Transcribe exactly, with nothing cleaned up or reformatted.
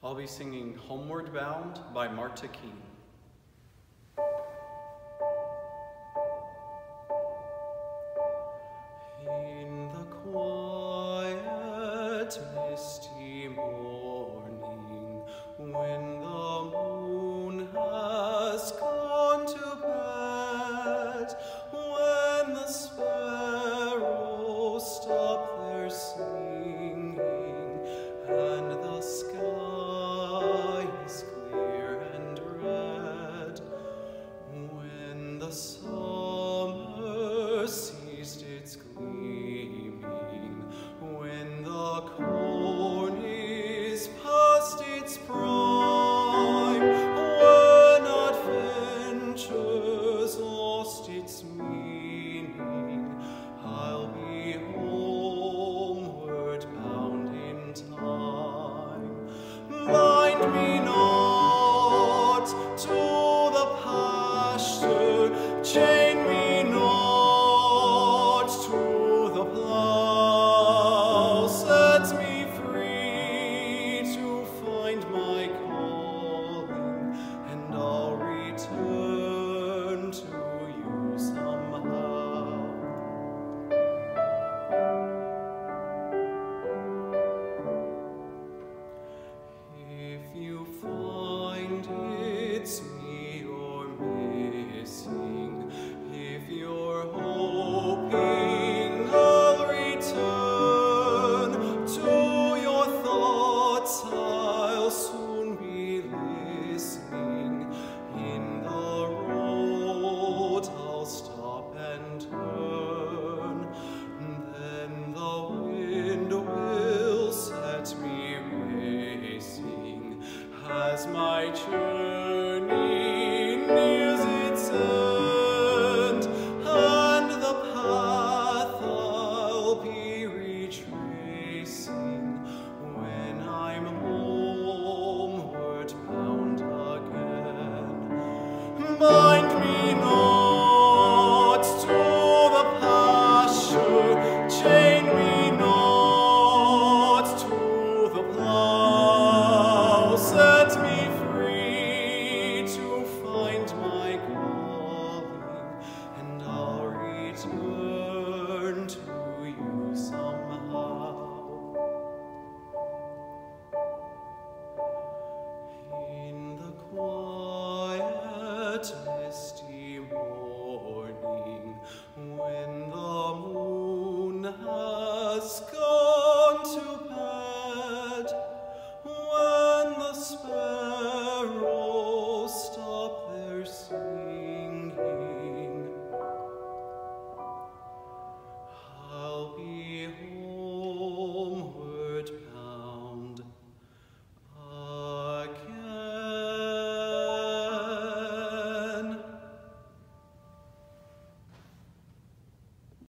I'll be singing Homeward Bound by Marta Keene. In the quiet, misty morning, when the moon has gone to bed, when the sparrows stop their singing, and the sky is clear and red, when the summer ceased its gleaming, when the corn is past its prime, when adventure's lost its meaning, I'll be homeward bound in time. Bind me not to the pasture, chain me not to the plough, set me free to find my calling, and I'll return to you somehow. If you find it's me you're missing, if you're hoping I'll return to your thoughts, I'll soon be listening. In the road I'll stop and turn, then the wind will set me racing as my journey